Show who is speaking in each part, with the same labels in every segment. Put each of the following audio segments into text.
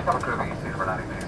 Speaker 1: Cabin crew, be seated for landing, please.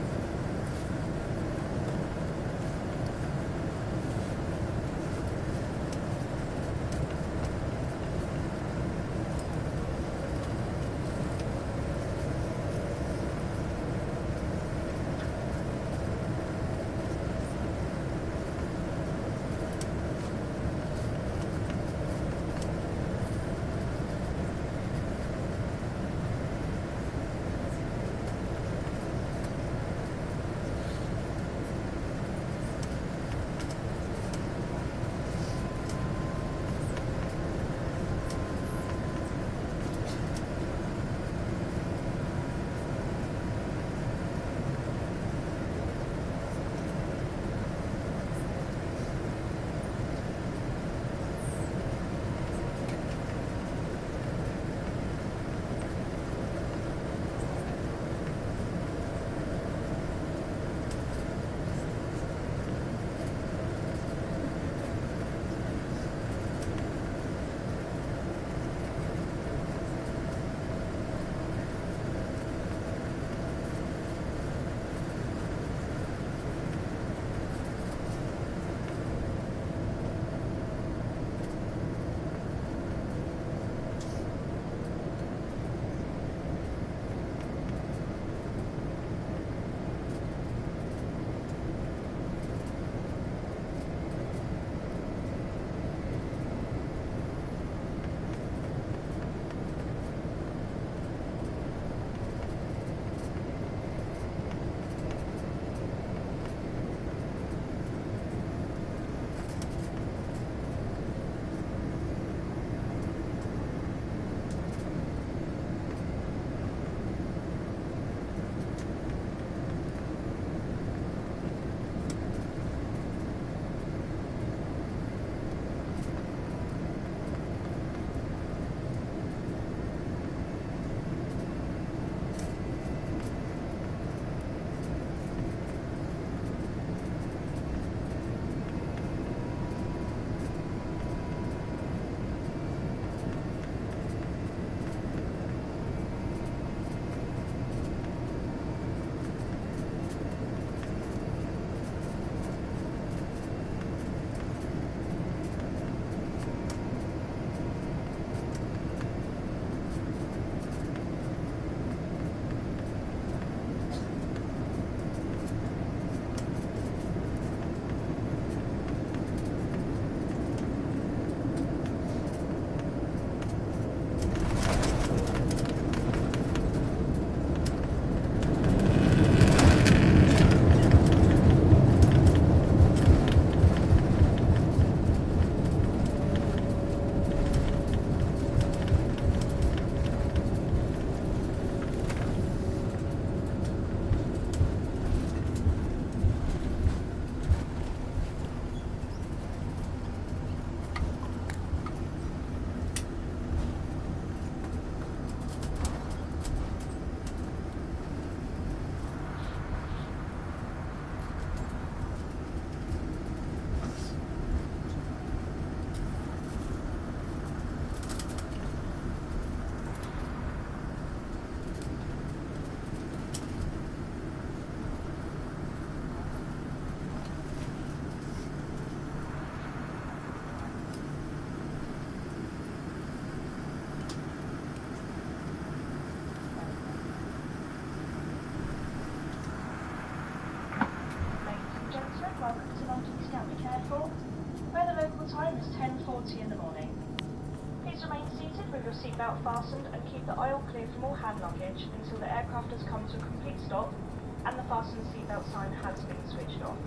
Speaker 2: Gatwick Airport, where the local time is 10:40 in the morning. Please remain seated with your seatbelt fastened and keep the aisle clear from all hand luggage until the aircraft has come to a complete stop and the fasten seatbelt sign has been switched off.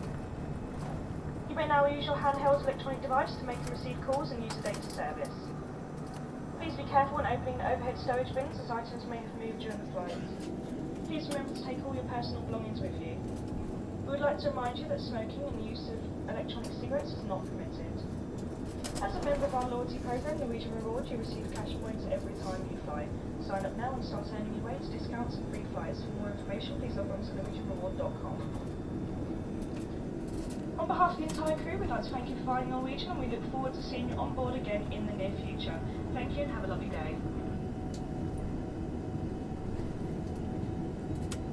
Speaker 2: You may now use your handheld electronic device to make and receive calls and use the data service. Please be careful when opening the overhead stowage bins as items may have moved during the flight. Please remember to take all your personal belongings with you. We would like to remind you that smoking and the use of electronic cigarettes is not permitted. As a member of our loyalty program, Norwegian Reward, you receive cash points every time you fly. Sign up now and start earning your way to discounts and free flights. For more information, please log on to norwegianreward.com. On behalf of the entire crew, we'd like to thank you for flying Norwegian, and we look forward to seeing you on board again in the near future. Thank you and have a lovely day.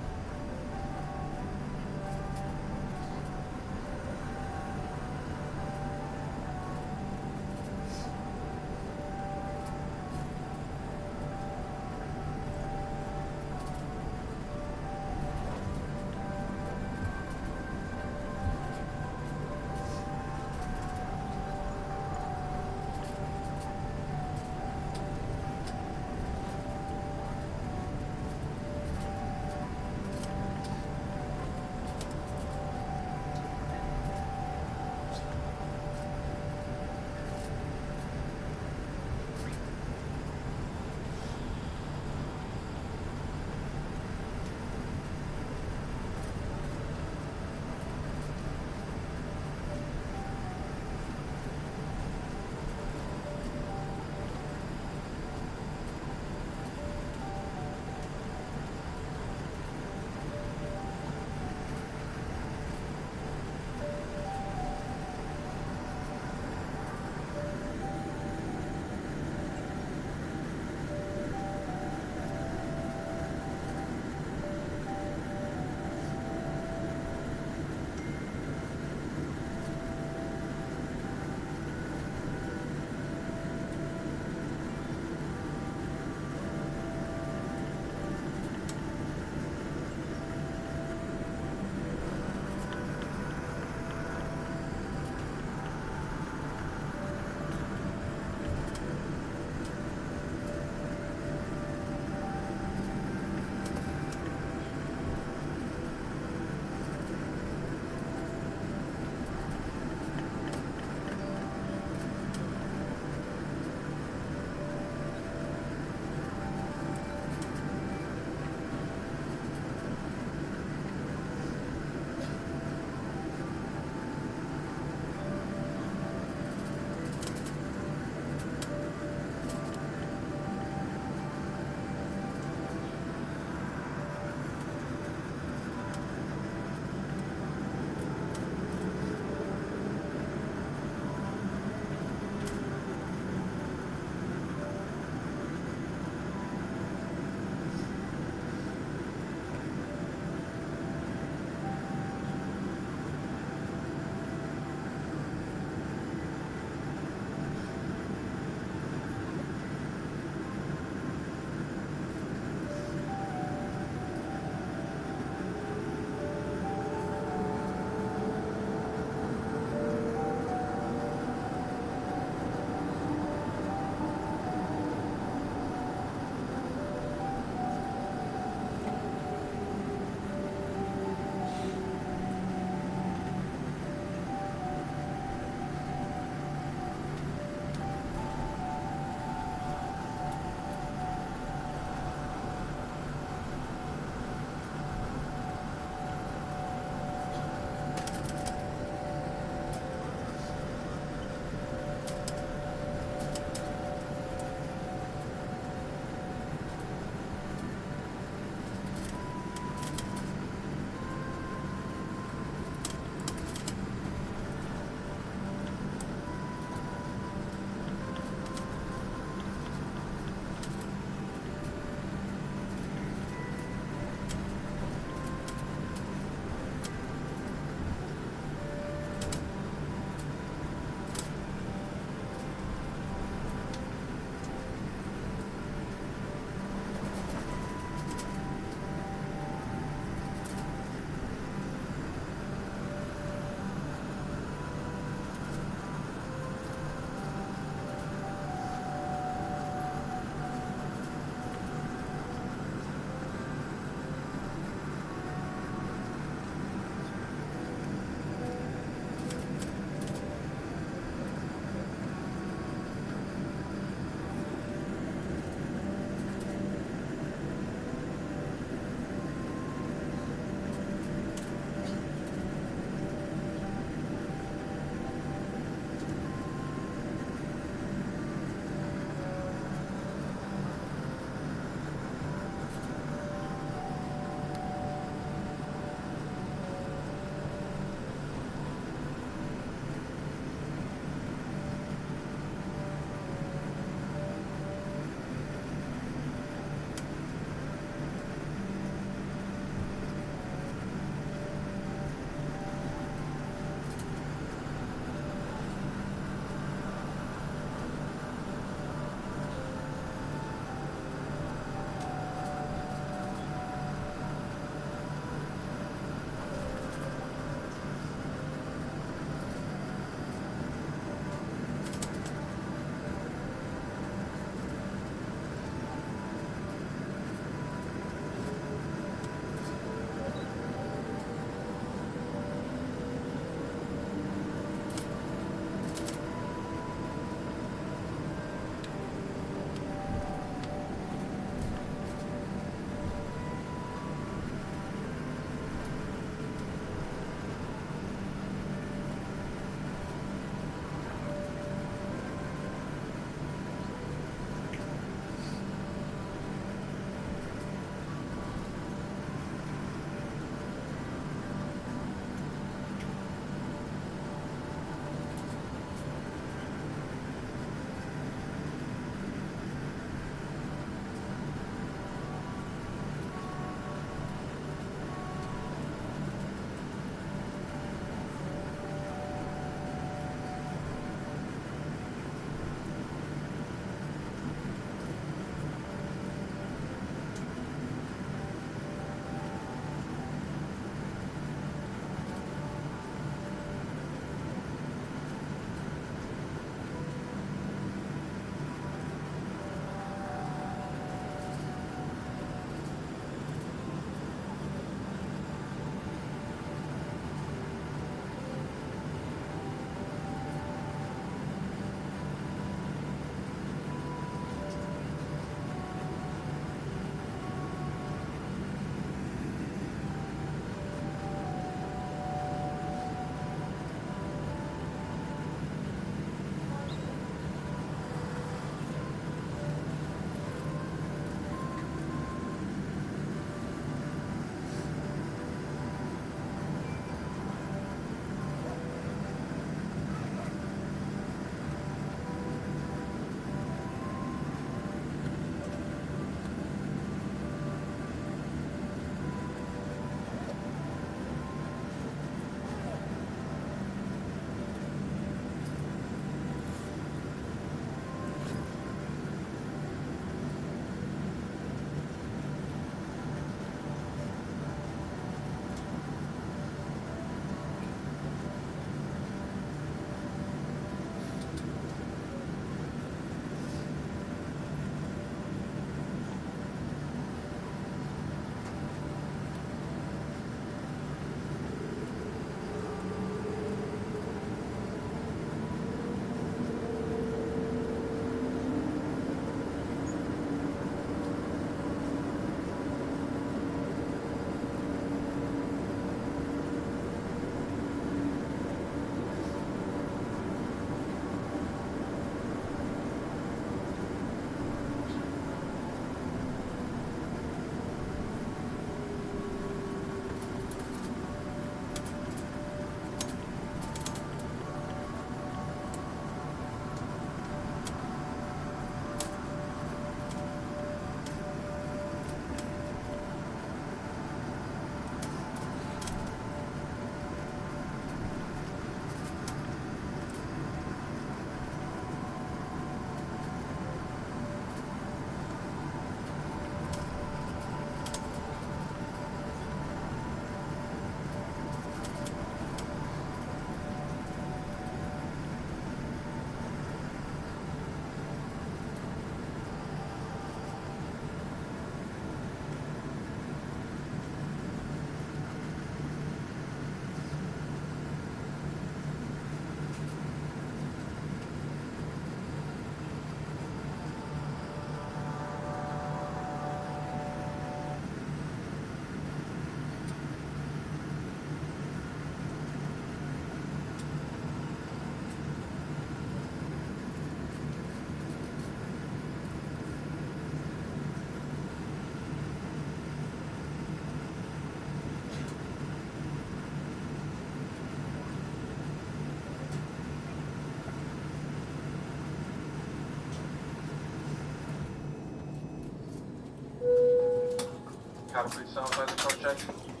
Speaker 1: Gatwick South as a project.